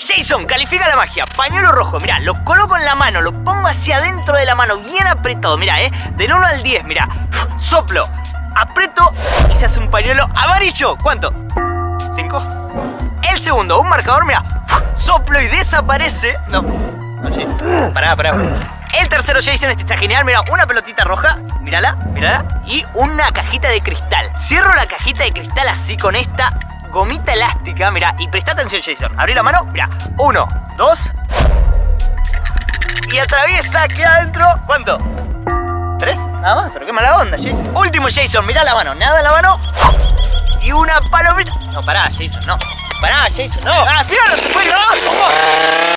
Jason, califica la magia. Pañuelo rojo, mirá, lo coloco en la mano, lo pongo hacia adentro de la mano, bien apretado, mirá, del 1 al 10, mirá. Soplo, aprieto y se hace un pañuelo amarillo. ¿Cuánto? 5. El segundo, un marcador, mirá. Soplo y desaparece. No, Jason. Pará. El tercero, Jason, este está genial. Mira, una pelotita roja, mírala. Y una cajita de cristal. Cierro la cajita de cristal así con esta gomita elástica, mira, y presta atención, Jason. Abrí la mano, mira, 1, 2. Y atraviesa aquí adentro. ¿Cuánto? 3, nada más, pero qué mala onda, Jason. Último, Jason, mirá la mano, nada en la mano. Y una palomita. No, pará, Jason, no. Pará, Jason, no. Ah, tíralo, se fue, no. ¿Cómo?